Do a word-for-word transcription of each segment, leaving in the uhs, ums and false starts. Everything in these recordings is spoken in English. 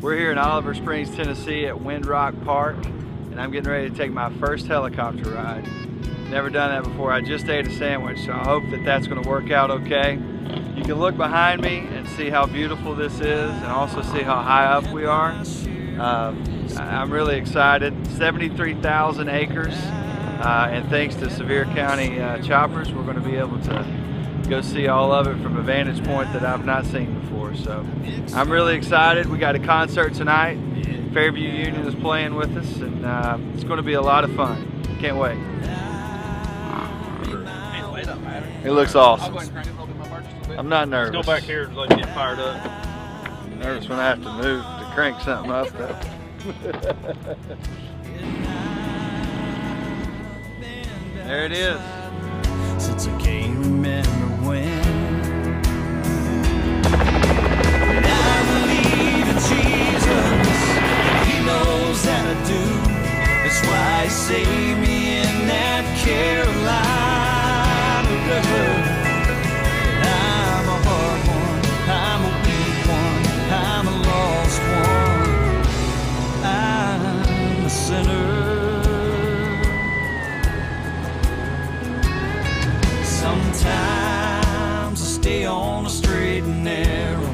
We're here in Oliver Springs, Tennessee at Wind Rock Park, and I'm getting ready to take my first helicopter ride. Never done that before. I just ate a sandwich, so I hope that that's going to work out okay. You can look behind me and see how beautiful this is, and also see how high up we are. Uh, I'm really excited. seventy-three thousand acres, uh, and thanks to Sevier County uh, choppers, we're going to be able to go see all of it from a vantage point that I've not seen before. So I'm really excited. We got a concert tonight. Fairview Union is playing with us, and uh, it's going to be a lot of fun. Can't wait. It looks awesome. I'm not nervous. Let's go back here and let you get fired up. I'm nervous when I have to move to crank something up though. There it is. Since I can't remember when. And I believe in Jesus, and He knows that I do. That's why He saved me in that Carolina river. I'm a hard one, I'm a weak one, I'm a lost one, I'm a sinner. Sometimes I stay on the straight and narrow.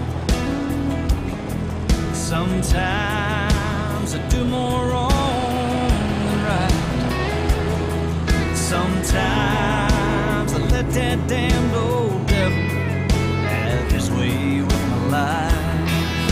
Sometimes I do more wrong than right. Sometimes I let that damned old devil have his way with my life.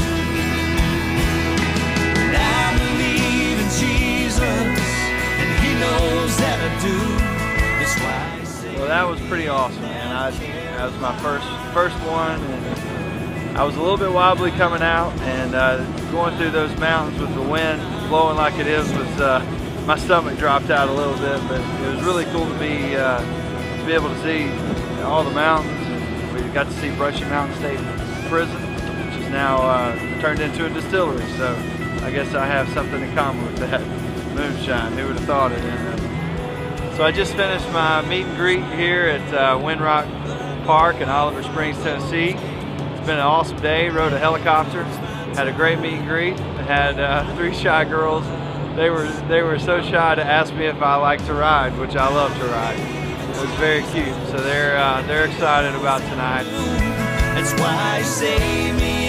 And I believe in Jesus, and He knows that I do. That's why. Well, that was pretty awesome, man. I, that was my first first one, and I was a little bit wobbly coming out, and uh, going through those mountains with the wind blowing like it is was uh, my stomach dropped out a little bit, but it was really cool to be uh, to be able to see all the mountains. And we got to see Brushy Mountain State Prison, which is now uh, turned into a distillery. So I guess I have something in common with that moonshine. Who would have thought it? And, uh, So I just finished my meet and greet here at uh, Wind Rock Park in Oliver Springs, Tennessee. It's been an awesome day. Rode a helicopter, had a great meet and greet. I had uh, three shy girls. They were they were so shy to ask me if I like to ride, which I love to ride. It was very cute. So they're uh, they're excited about tonight. That's why He saved me